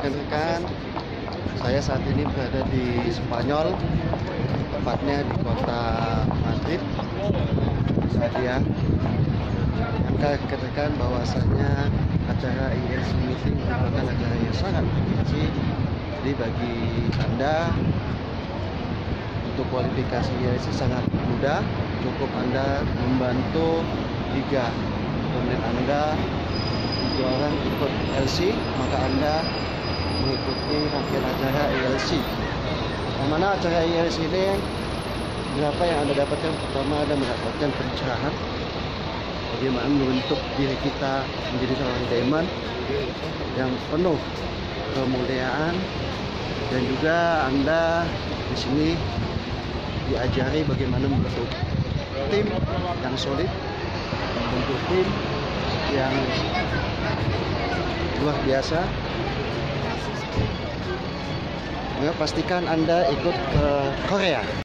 rekan-rekan, saya saat ini berada di Spanyol, tepatnya di kota Madrid. Saya rekan-rekan bahwasanya acara IELTS meeting merupakan acara yang sangat bergengsi. Jadi bagi Anda untuk kualifikasi IELTS sangat mudah, cukup Anda membantu 3 teman Anda, 2 orang ikut LC, maka Anda mengikuti rangkaian acara IELTS. Yang mana acara IELTS ini berapa yang Anda dapatkan? Pertama, Anda mendapatkan pencerahan bagaimana membentuk diri kita menjadi seorang diamond yang penuh kemuliaan, dan juga Anda di sini diajari bagaimana membentuk tim yang solid, membentuk tim yang luar biasa. Pastikan Anda ikut ke Korea.